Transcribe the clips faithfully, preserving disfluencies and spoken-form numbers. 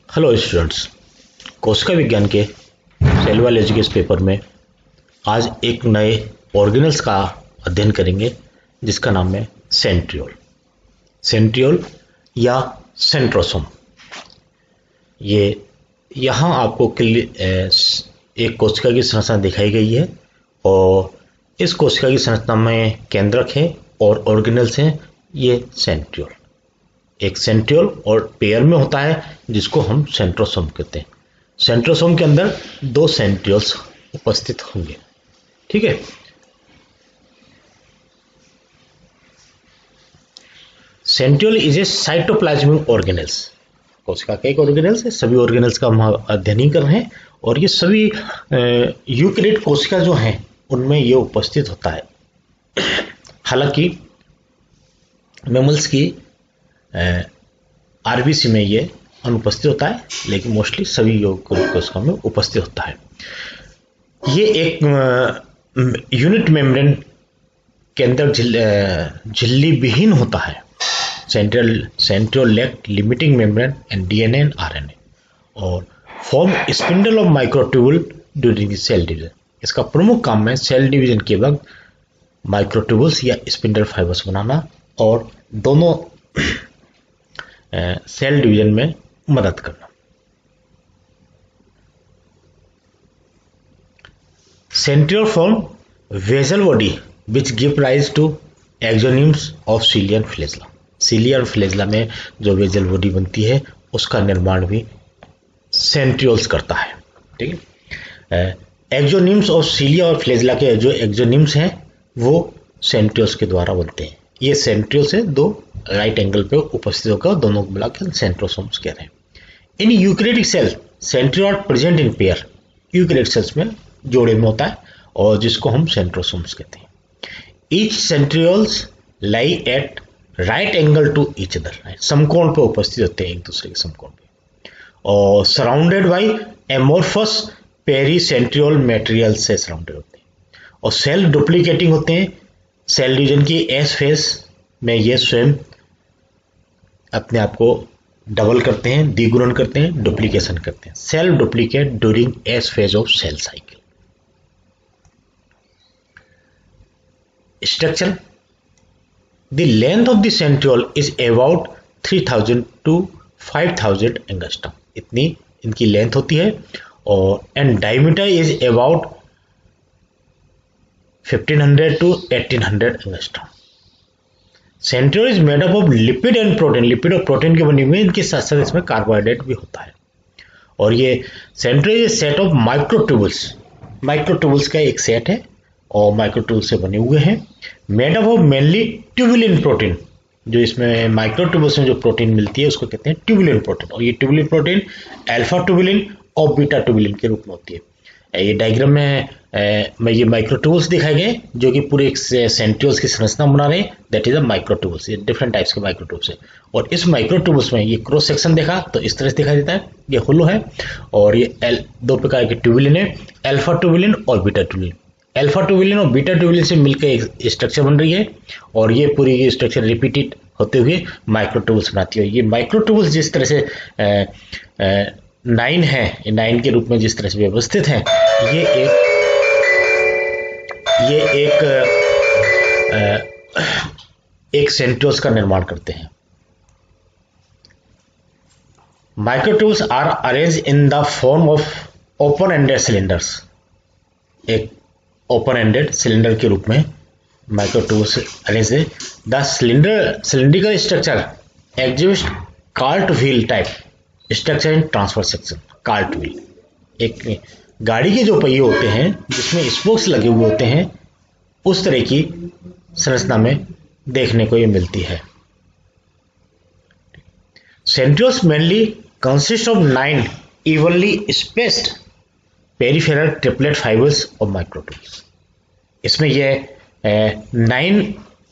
Hello students, कोशिका विज्ञान के सेल बायोलॉजी के इस पेपर में आज एक नए ऑर्गेनल्स का अध्ययन करेंगे जिसका नाम है सेंट्रियोल। सेंट्रियोल या सेंट्रोसोम। ये यहाँ आपको एक कोशिका की संरचना दिखाई गई है और इस कोशिका की संरचना में केंद्रक है और ऑर्गेनल्स हैं। ये सेंट्रियोल, एक सेंट्रियोल और पेयर में होता है जिसको हम सेंट्रोसोम कहते हैं। सेंट्रोसोम के अंदर दो सेंट्रियोल्स उपस्थित होंगे। ठीक है। Centriole is a cytoplasmic organelles. कोशिका का एक ऑर्गेनल्स है, सभी ऑर्गेनल्स का हम अध्ययन ही कर रहे हैं और ये सभी यूकैरियोट कोशिका जो हैं उनमें ये उपस्थित होता है। हालांकि मैमल्स की आरबीसी में ये अनुपस्थित होता है, लेकिन मोस्टली सभी यूकैरियोट कोशिका में उपस्थित होता है। ये एक यूनिट मेम्ब्रेन के अंदर झिल्ली विहीन होता है। Central centriole lack limiting membrane and DNA and RNA और form spindle of microtubule during cell division. इसका प्रमुख काम है सेल डिवीजन के वक्त माइक्रोट्यूबुल्स या स्पिंडल फाइबर्स बनाना और दोनों सेल डिवीजन में मदद करना। Centriole form basal body which give rise to axonemes of cilia and flagella. Cilia और फ्लैजेला में जो वेसल बॉडी बनती है उसका निर्माण भी सेंट्रियोल्स करता है। ठीक है। एक्सोनिम्स ऑफ सीलिया और फ्लैजेला के जो एक्सोनिम्स हैं वो सेंट्रियोल्स के द्वारा बनते हैं। ये सेंट्रियोल से दो राइट एंगल पे उपस्थित होकर दोनों को मिलाकर सेंट्रोसोम्स कह रहे हैं। In eukaryotic cell centriole present in pair. Eukaryotic cells में जोड़े में होता है और जिसको हम सेंट्रोसोम्स कहते हैं। Each centrioles lie at right angle to each other. समकोण पे उपस्थित होते हैं एक दूसरे के समकोण पे और surrounded by amorphous pericentriole material से सराउंडेड होते हैं और सेल डुप्लीकेटिंग होते हैं। सेल डिवीजन की एस फेज में ये स्वयं अपने आप को डबल करते हैं, द्विगुणन करते हैं, डुप्लीकेशन करते हैं। Cell duplicate during S phase of cell cycle. Structure the length of the centriole is about three thousand to five thousand angstrom. इतनी इनकी लेंथ होती है और and diameter is about fifteen hundred to eighteen hundred angstrom. Centriole is made up of lipid and protein. Lipid और protein के बनी हुई, इनके साथ साथ इसमें कार्बोहाइड्रेट भी होता है। और ये centriole is set of microtubules. Microtubules का एक सेट है और माइक्रोट्यूबुल से बने हुए हैं। Made up of mainly tubulin protein. जो इसमें माइक्रोट्यूबुल्स में जो प्रोटीन मिलती है उसको कहते हैं ट्यूबुलिन प्रोटीन और ये ट्यूबुलिन प्रोटीन अल्फा ट्यूबुलिन और बीटा ट्यूबुलिन के रूप में होती है। ये डायग्राम में में ये माइक्रोट्यूबुल्स दिखाए गए जो कि पूरे एक सेंट्रियोल्स की संरचना बना रहे हैं। That is a microtubules. ये डिफरेंट टाइप्स के माइक्रोट्यूब्स है और इस माइक्रोट्यूबुल्स में ये क्रॉस सेक्शन देखा तो इस तरह से दिखाई देता है। ये होलो है और ये एल दो प्रकार के ट्यूबुलिन है, अल्फा ट्यूबुलिन और बीटा ट्यूबुलिन। अल्फा ट्यूबुलिन और बीटा ट्यूबुलिन से मिलकर एक स्ट्रक्चर बन रही है और ये पूरी स्ट्रक्चर रिपीटेड होते हुए माइक्रोट्यूबुल्स बनाती है। ये माइक्रोट्यूबुल्स जिस तरह से ए, ए, नाइन है, नाइन के रूप में जिस तरह से व्यवस्थित हैं, ये एक ये एक एक सेंट्रियोल्स का निर्माण करते हैं। Microtubes are arrange in the form of open ended cylinders. एक ओपन एंडेड सिलेंडर के रूप में माइक्रोट्यूब्स अरेंज है। The cylinder cylindrical structure exist cart wheel type structure in transfer section. Cart wheel एक गाड़ी के जो पहिए होते हैं जिसमें स्पोक्स लगे हुए होते हैं, उस तरह की संरचना में देखने को ये मिलती है। Centrioles mainly consist of nine evenly spaced peripheral triplet fibres और माइक्रोट्यूब्स। इसमें ये नाइन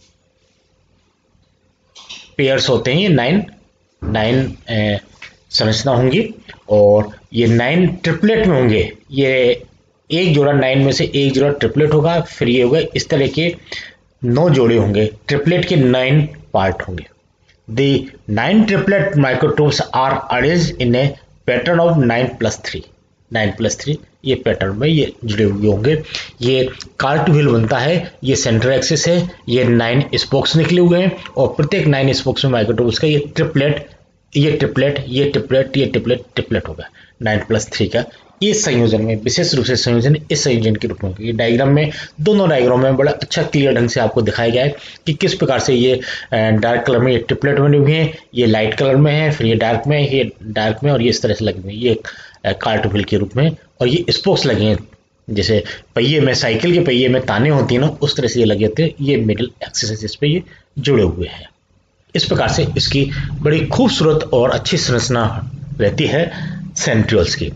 पेयर्स होते हैं। ये नाइन नाइन संरचना होंगी और ये नाइन ट्रिपलेट में होंगे। ये एक जोड़ा नाइन में से एक जोड़ा ट्रिपलेट होगा, फिर ये होगा इस तरह के नौ जोड़े होंगे। ट्रिपलेट के नाइन पार्ट होंगे। The nine triplet microtubes are arranged in a pattern of nine plus three nine plus three ये पैटर्न में ये जुड़े हुए होंगे। ये कार्ट व्हील बनता है, ये सेंटर एक्सिस है, ये नाइन स्पोक्स निकले हुए हैं और प्रत्येक नाइन स्पोक्स में माइक्रोट्यूब्यूल्स का ये ट्रिपलेट ये ट्रिपलेट ये ट्रिपलेट ये ट्रिपलेट ट्रिपलेट होगा नाइन प्लस थ्री का। इस संयोजन में विशेष रूप से संयोजन इस संयोजन के रूप में होगा। ये डायग्राम में दोनों डायग्राम में बड़ा अच्छा क्लियर ढंग से आपको दिखाया गया है कि किस प्रकार से ये डार्क कलर में ये ट्रिपलेट बने हुए हैं, ये लाइट कलर में है, फिर ये डार्क में है, ये डार्क में और ये इस तरह से लगे हुए हैं, ये कार्ट व्हील के रूप में। और ये स्पोक्स लगे हैं जैसे पहिए में, साइकिल के पहिए में ताने होती है ना, उस तरह से ये लगे होते हैं। ये मिडिल एक्सिस है जिस पे ये जुड़े हुए हैं। इस प्रकार से इसकी बड़ी खूबसूरत और अच्छी संरचना रहती है सेंट्रियोल्स की।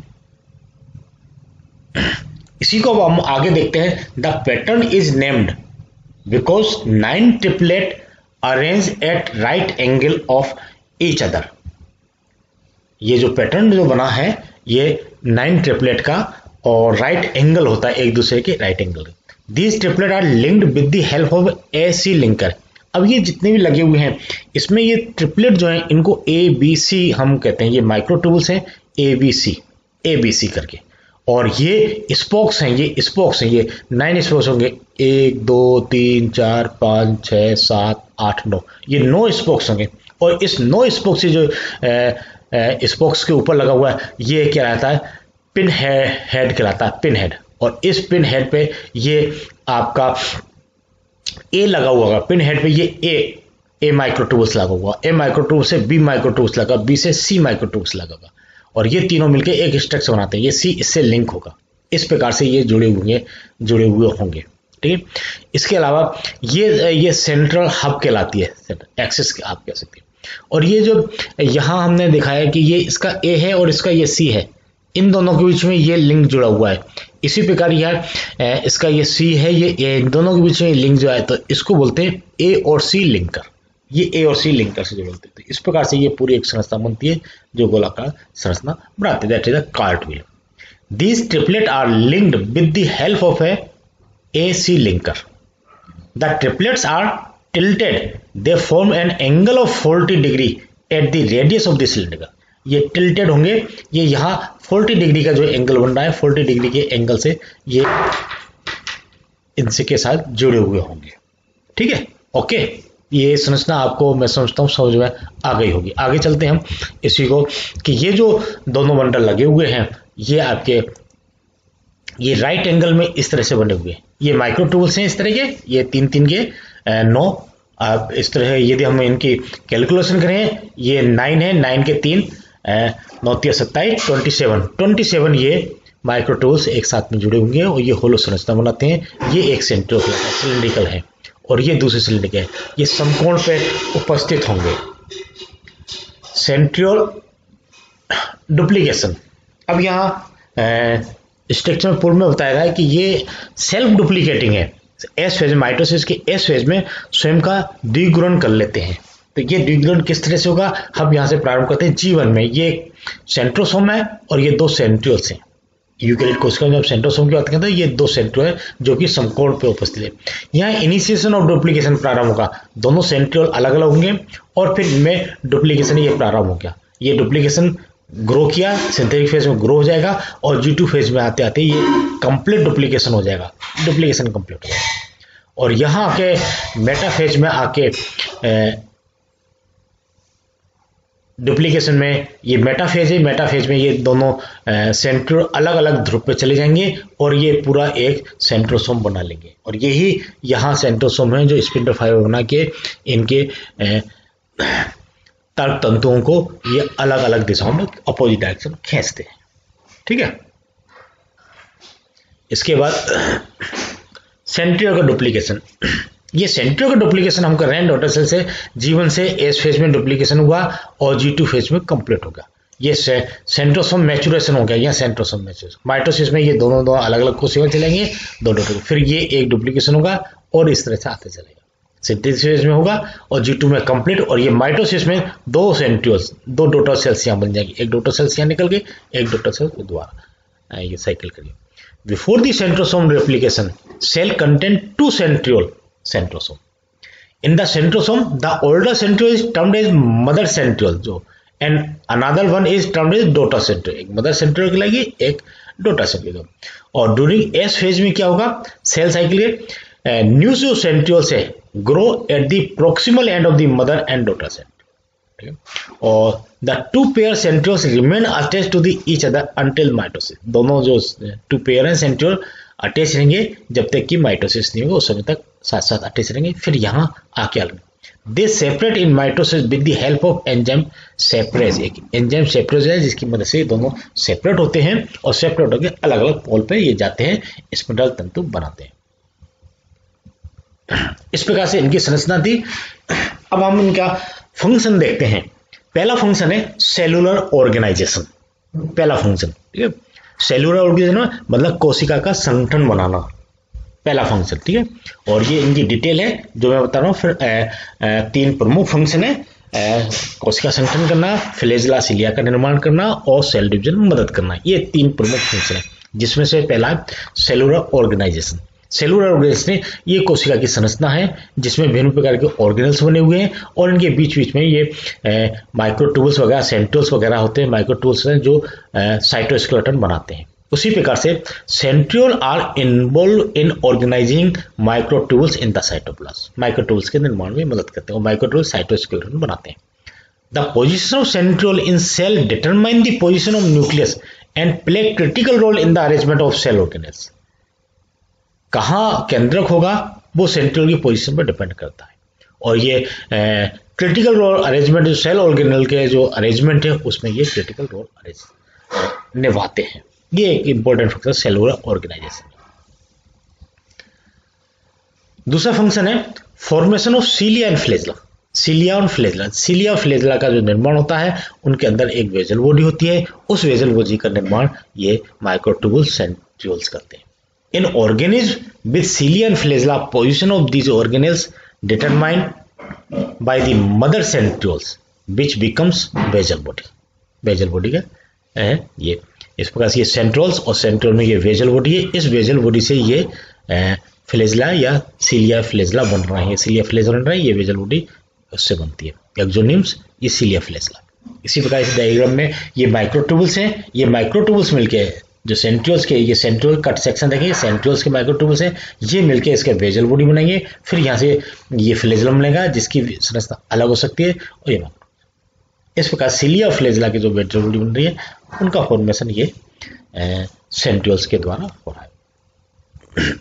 इसी को अब हम आगे देखते हैं। The pattern is named because nine triplet arrange at right angle of each other. ये जो पैटर्न जो बना है ये नाइन ट्रिपलेट का और राइट एंगल होता है एक दूसरे के right angle. These triplet are linked with the help of A C linker. अब ये जितने भी लगे हुए हैं इसमें ये ट्रिपलेट जो है इनको ए बी सी हम कहते हैं। ये माइक्रोट्यूब्यूल्स हैं A B C A B C करके, और ये स्पोक्स हैं, ये स्पोक्स हैं, ये नाइन स्पोक्स होंगे, एक दो तीन चार पाँच छः सात आठ नौ, ये नौ स्पोक्स होंगे। और इस नौ स्पोक्स से जो स्पोक्स के ऊपर लगा हुआ है ये क्या रहता है, पिन हेड कहलाता है, पिन हेड। और इस पिन हेड पे ये आपका ए लगा हुआ होगा, पिन हेड पे ये ए ए माइक्रोट्यूब्यूल्स लगा हुआ, ए माइक्रोट्यूब्यूल्स से बी माइक्रोट्यूब्यूल्स लगा, बी से सी माइक्रोट्यूब्यूल्स लगा होगा, और ये तीनों मिलकर एक स्ट्रक्चर बनाते हैं। ये सी इससे लिंक होगा, इस प्रकार से ये जुड़े हुए जुड़े हुए होंगे। ठीक है, इसके अलावा ये ये सेंट्रल हब कहलाती है, एक्सिस आप कह सकते हैं। और ये जो यहाँ हमने दिखाया है कि ये इसका ए है और इसका ये सी है, इन दोनों के बीच में ये लिंक जुड़ा हुआ है। इसी प्रकार यह इसका ये सी है, ये ए, इन दोनों के बीच में लिंक जो है तो इसको बोलते हैं ए और सी लिंकर। ये ए और सी लिंकर से जोड़ते हैं। तो इस प्रकार से ये पूरी एक संरचना बनती है जो गोलाकार संरचना बनाती है, that is the cart wheel. These triplet are linked with the help of A A C linker. The triplets are tilted, they form an angle of forty degree at the radius of the cylinder. ये tilted होंगे, ये यहाँ forty degree का जो angle बन रहा है, forty degree के एंगल से ये इनसे के साथ जुड़े हुए होंगे। ठीक है, ओके, ये संरचना आपको मैं समझता हूँ समझ में आ गई होगी। आगे चलते हैं हम इसी को कि ये जो दोनों बंडल लगे हुए हैं ये आपके ये राइट एंगल में इस तरह से बने हुए हैं। ये माइक्रोट्यूब्यूल्स हैं इस तरह के, ये तीन तीन के नौ आप इस तरह यदि हम इनकी कैलकुलेशन करें, ये नाइन है, नाइन के तीन नौ तीन सत्ताईस ट्वेंटी सेवन ट्वेंटी सेवन ये माइक्रोट्यूब्यूल्स एक साथ में जुड़े होंगे और ये होलो संरचना बनाते हैं। ये एक सेंट्रियोल सिलिंड्रिकल है और ये दूसरे सिलेंडर है, ये समकोण पे उपस्थित होंगे। सेंट्रियोल डुप्लीकेशन, अब यहाँ स्ट्रक्चर में पूर्व में बताया गया है कि ये सेल्फ डुप्लीकेटिंग है। एस फेज में, माइटोसिस के एस फेज में स्वयं का द्विगुणन कर लेते हैं। तो ये द्विगुणन किस तरह से होगा, हम यहाँ से प्रारंभ करते हैं। जीवन में ये सेंट्रोसोम है और ये दो सेंट्रियोल्स हैं। यूकेरियोट कोशिका में जब सेंट्रोसोम की बात करते हैं, ये दो सेंट्रियोल है जो कि समकोण पे उपस्थित है। यहाँ इनिशिएशन ऑफ डुप्लीकेशन प्रारंभ होगा, दोनों सेंट्रियोल अलग अलग होंगे और फिर इनमें डुप्लीकेशन ये प्रारंभ हो गया। ये डुप्लीकेशन ग्रो किया, सिंथेटिक फेज में ग्रो हो जाएगा और जी टू फेज में आते आते ये कंप्लीट डुप्लीकेशन हो जाएगा, डुप्लीकेशन कंप्लीट हो जाएगा। और यहाँ आके मेटा फेज में आके डुप्लीकेशन में ये मेटाफेज है, मेटाफेज में ये दोनों सेंट्रो अलग अलग ध्रुव पे चले जाएंगे और ये पूरा एक सेंट्रोसोम बना लेंगे। और यही यहाँ सेंट्रोसोम है जो स्पिंडल फाइबर बना के इनके तर्क तंतुओं को ये अलग अलग दिशाओं में अपोजिट डायरेक्शन खींचते हैं। ठीक है, इसके बाद सेंट्रियोल का डुप्लीकेशन। ये सेंट्रियोल का डुप्लीकेशन हम कर रहे हैं डॉटर सेल से, जीवन से एस फेज में डुप्लीकेशन हुआ और जी टू फेज में कंप्लीट होगा। ये से, सेंट्रोसोम मैचुरेशन हो गया, या सेंट्रोसोम मैचुरेशन। माइटोसिस में ये दोनों दो अलग अलग कोशिकाएं चलेंगे, दो डॉटर, फिर ये एक डुप्लीकेशन होगा और इस तरह से आते चलेगा। सिंथेसिस फेज में होगा और जी टू में कंप्लीट, और ये माइटोसिस में दो सेंट्रियोल्स, दो डॉटर सेल्स यहाँ बन जाएंगी, एक डॉटर सेल्स यहाँ निकल गई, एक डॉटर सेल्स दोबारा ये साइकिल करिए। Before the centrosome replication cell contain two centriole centrosome. In the centrosome, the older centriole is termed as mother centriole, जो and another one is termed as daughter centriole, एक mother centriole कहलाएगी, एक daughter centriole. और during S phase में क्या होगा, cell cycle के new जो सेंट्रियोल्स है grow at the proximal end of the mother and daughter centriole, और the two pair centrioles remain attach to the each other until mitosis, दोनों जो टू पेयर हैं सेंट्रियोल अटैच रहेंगे जब तक कि माइटोसिस नहीं होगा, उस समय तक साथ साथ अटैच रहेंगे। फिर यहाँ आके अलग they separate in mitosis with the help of enzyme separase, एक एंजाइम सेपरेज है जिसकी मदद से दोनों सेपरेट होते हैं और सेपरेट होकर अलग अलग पोल पे ये जाते हैं, स्पिंडल तंतु बनाते हैं। इस प्रकार से इनकी संरचना थी। अब हम इनका फंक्शन देखते हैं। पहला फंक्शन है सेलुलर ऑर्गेनाइजेशन, पहला फंक्शन, ठीक है, सेलुलर ऑर्गेनाइजेशन मतलब कोशिका का संगठन बनाना, पहला फंक्शन, ठीक है। और ये इनकी डिटेल है जो मैं बता रहा हूँ। फिर आ, आ, तीन प्रमुख फंक्शन है, कोशिका संगठन करना, फ्लैजेला सिलिया का निर्माण करना और सेल डिवीजन में मदद करना, ये तीन प्रमुख फंक्शन है, जिसमें से पहला सेलुलर ऑर्गेनाइजेशन। सेलुलर ऑर्गेनाइजेशन ये कोशिका की संरचना है जिसमें विभिन्न प्रकार के ऑर्गेनल्स बने हुए हैं और इनके बीच बीच में ये माइक्रोट्यूबल्स वगैरह सेंट्रियोल्स वगैरह होते हैं, माइक्रोट्यूबल्स हैं जो साइटोस्केलेटन बनाते हैं। उसी प्रकार से centriole are involve in organising microtubules in the cytoplasm, microtubules के निर्माण में मदद करते हैं और माइक्रोट्यूबल साइटोस्केलेटन बनाते हैं। The position of centriole in cell determine the position of nucleus and play critical role in the arrangement of cell organelles, कहाँ केंद्रक होगा वो सेंट्रियोल की पोजीशन पर डिपेंड करता है और ये क्रिटिकल रोल अरेंजमेंट जो सेल ऑर्गेनल के जो अरेंजमेंट है उसमें ये क्रिटिकल रोल अरेंज निभाते हैं। ये एक इंपॉर्टेंट फंक्शन सेलुलर ऑर्गेनाइजेशन। दूसरा फंक्शन है formation of cilia and flagella, cilia और फ्लैजेला, सीलिया और फ्लैजेला का जो निर्माण होता है उनके अंदर एक वेजल बॉडी होती है, उस वेजल बॉडी का निर्माण ये माइक्रोट्यूबुल सेंट्रियोल्स करते हैं। In organism with cilia and flagella, position of these organelles determined by the mother centrioles, which becomes basal body. basal body का है ये, इस प्रकार से ये सेंट्रोल्स और सेंट्रोल में ये वेजल बॉडी है, इस वेजल बॉडी से ये फ्लैजेला या सीलिया फ्लैजेला बन रहा है, सीलिया फ्लैजेला बन रहा है, ये वेजल बॉडी उससे बनती है, एक्सोनिम्स ये सीलिया फ्लैजेला। इसी प्रकार इस डायग्राम में ये माइक्रोट्यूबुल्स हैं, ये माइक्रोट्यूबुल्स मिलके जो सेंट्रियोल्स के, ये सेंट्रियोल कट सेक्शन देखिए, सेंट्रियोल्स के माइक्रोट्यूबुल्स हैं, ये मिलके इसके वेजल बॉडी बनाएंगे। फिर यहाँ से ये फ्लैजेलम बनेगा जिसकी संरचना अलग हो सकती है और ये इस प्रकार सीलिया और फ्लैजेला की जो वेजल बॉडी बन रही है उनका फॉर्मेशन ये सेंट्रियोल्स के द्वारा हो रहा है।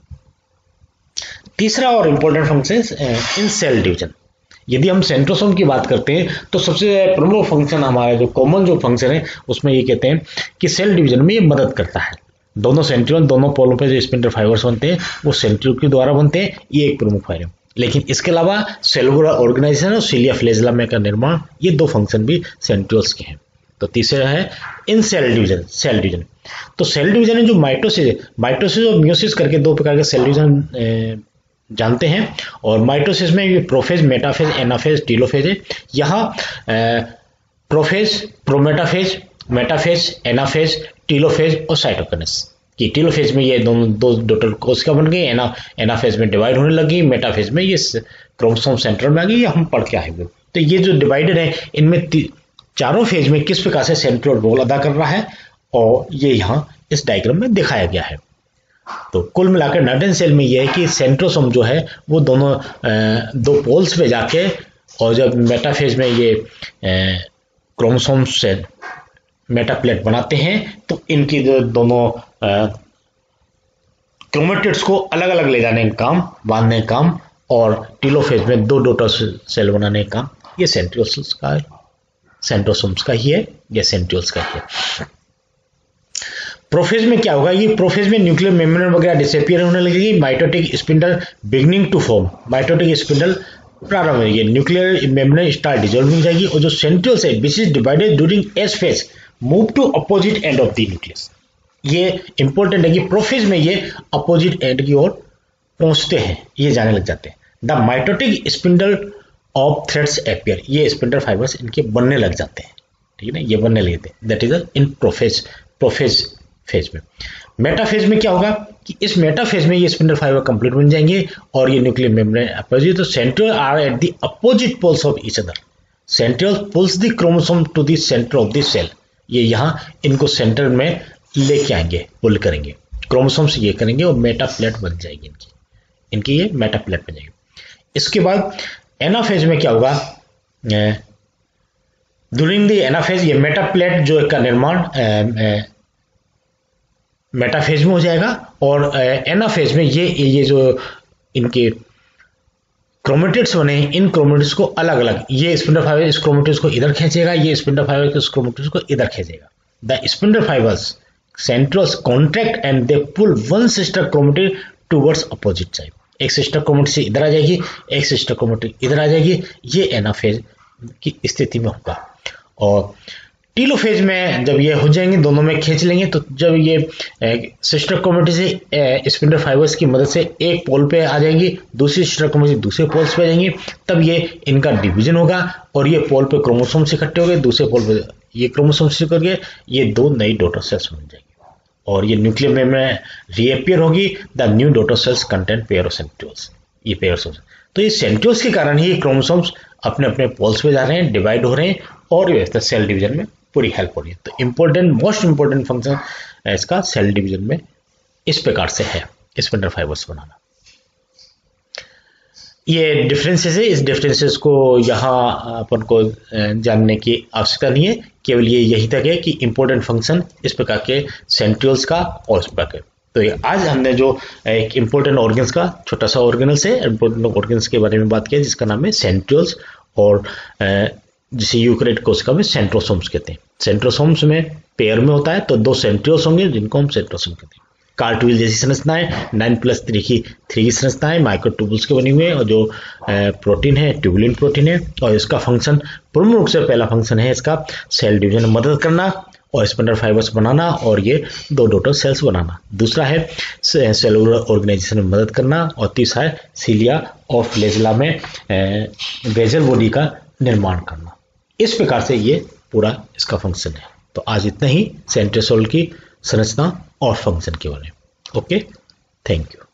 तीसरा और important function in cell division. यदि हम सेंट्रोसोम की बात करते हैं तो सबसे प्रमुख फंक्शन हमारा जो कॉमन जो फंक्शन है उसमें ये कहते हैं कि सेल डिवीजन में ये मदद करता है। दोनों सेंट्रियोल, दोनों पोलों पे जो स्पिंडल फाइबर्स बनते हैं वो सेंट्रियोल के द्वारा बनते हैं, ये एक प्रमुख फाइबर है। लेकिन इसके अलावा सेलुलर ऑर्गेनाइजेशन और सीलिया फ्लैजेला में का निर्माण, ये दो फंक्शन भी सेंट्रियोल्स के हैं। तो तीसरा है in cell division, cell division. तो सेल डिवीजन में जो माइटोसिस है, माइटोसिस और मियोसिस करके दो प्रकार के सेल डिवीजन जानते हैं और माइटोसिस में ये प्रोफेज, मेटाफेज, एनाफेज, टीलोफेज है। यहाँ prophase, prometaphase, metaphase, anaphase, telophase और साइटोकिनेसिस की। टीलोफेज में ये दोनों दो डॉटर कोशिका बन गई, एना एनाफेज में डिवाइड होने लगी, मेटाफेज में ये क्रोमोसोम सेंटर में आ गई, हम पढ़ के आए हुए। तो ये जो डिवाइडेड है इनमें चारों फेज में किस प्रकार से सेंट्रियोल रोल अदा कर रहा है और ये यहाँ इस डायग्राम में दिखाया गया है। तो कुल मिलाकर नर्डन सेल में यह है कि सेंट्रोसोम जो है वो दोनों दो पोल्स पे जाके, और जब मेटाफेज में ये क्रोमोसोम से मेटाप्लेट बनाते हैं तो इनकी जो दोनों क्रोमेटिड्स को अलग अलग ले जाने का काम, बांधने का काम, और टीलोफेज में दो डॉटर सेल बनाने का काम ये सेंट्रियोल्स का है, सेंट्रोसोम्स का ही है, या सेंट्रियोल्स का ही है। प्रोफेज में क्या होगा, ये प्रोफेज में न्यूक्लियर मेम्ब्रेन वगैरह डिसअपियर होने लगेगी, mitotic spindle beginning to form, mitotic spindle प्रारंभ होगी, न्यूक्लियर मेम्ब्रेन स्टार डिसॉल्विंग हो जाएगी और जो सेंट्रियोल्स है which is divided during S phase move to opposite end of the nucleus. ये इंपॉर्टेंट है कि प्रोफेज में ये अपोजिट एंड की ओर पहुंचते हैं, ये जाने लग जाते हैं। The mitotic spindle of threads appear, ये स्पिंडल फाइबर्स इनके बनने लग जाते हैं, ठीक है ना, ये बनने लगते हैं। That is in prophase, prophase phase में। मेटाफेज में क्या होगा कि इस मेटाफेज में ये स्पिंडल फाइबर कंप्लीट बन जाएंगे और ये न्यूक्लियर मेम्ब्रेन अपोजिट, तो centriole are at the opposite poles of each other, centriole pulls the chromosome to the centre of the cell, ये यहाँ इनको सेंटर में लेके आएंगे, पुल करेंगे, क्रोमोसोम से ये करेंगे और मेटाप्लेट बन जाएगी इनकी इनकी ये मेटाप्लेट बन जाएगी। इसके बाद एनाफेज में क्या होगा, ड्यूरिंग द एनाफेज ये मेटाप्लेट जो का निर्माण मेटाफेज में हो जाएगा और एनाफेज में ये ये जो इनके क्रोमेटिड्स बने, इन क्रोमेटिड्स को अलग अलग, ये स्पिंडल फाइबर इस क्रोमेटिड्स को इधर खींचेगा, ये स्पिंडल फाइबर इस क्रोमेटिड्स को इधर खींचेगा। The spindle fibres centrosome contract and they pull one sister chromatid towards opposite side, एक सिस्टर क्रोमेटिड से इधर आ जाएगी, एक सिस्टर क्रोमेटिड इधर आ जाएगी, ये एनाफेज की स्थिति में होगा। और टीलोफेज में जब ये हो जाएंगे, दोनों में खींच लेंगे, तो जब ये सिस्टर क्रोमेटिड से स्पिंडल फाइबर्स की मदद से एक पोल पे आ जाएंगी, दूसरी सिस्टर क्रोमेटिड दूसरे पोल्स पे आ जाएंगी, तब ये इनका डिवीजन होगा और ये पोल पे क्रोमोसोम से इकट्ठे हो गए, दूसरे पोल पे ये क्रोमोसोम से करके ये दो नई डॉटर सेल्स बन जाएंगी और ये न्यूक्लियर में रीअपियर होगी। The new daughter cells content pair of centrioles, ये पेयर ऑफ, तो ये सेंट्रियोल्स के कारण ही क्रोमोसोम्स अपने अपने पोल्स पे जा रहे हैं, डिवाइड हो रहे हैं और व्यवस्था सेल डिवीजन में पूरी हेल्प हो रही है। तो इंपॉर्टेंट मोस्ट इंपॉर्टेंट फंक्शन इसका सेल डिवीजन में इस प्रकार से है, स्पिंडल फाइबर्स बनाना। ये डिफरेंसेस है, इस डिफरेंसेस को यहाँ अपन को जानने की आवश्यकता नहीं है, केवल ये यही तक है कि इंपॉर्टेंट फंक्शन इस प्रकार के सेंट्रियोल्स का और इस प्रकार के। तो ये आज हमने जो एक इंपॉर्टेंट ऑर्गन्स का छोटा सा ऑर्गेनल्स है, इंपॉर्टेंट ऑर्गन्स के बारे में बात किया जिसका नाम है सेंट्रियोल्स, और जिसे यूकैरियोटिक कोशिका में सेंट्रोसोम्स कहते हैं। सेंट्रोसोम्स में पेयर में होता है तो दो सेंट्रियोल्स होंगे जिनको हम सेंट्रोसोम कहते हैं। कार्टविल जैसी संरचनाएं, नाइन प्लस थ्री की थ्री की संरचनाएं माइक्रोट्यूबुल्स के बने हुए हैं और जो प्रोटीन है ट्यूबुलिन प्रोटीन है, और इसका फंक्शन प्रमुख रूप से पहला फंक्शन है इसका सेल डिवीजन में मदद करना और स्पिंडल फाइबर्स बनाना और ये दो डॉटर सेल्स बनाना। दूसरा है सेलुलर ऑर्गेनाइजेशन में मदद करना और तीसरा है सीलिया और फ्लेजेला में बेजल बॉडी का निर्माण करना। इस प्रकार से ये पूरा इसका फंक्शन है। तो आज इतना ही सेंट्रियोल की संरचना और फंक्शन के बारे में। Okay, thank you.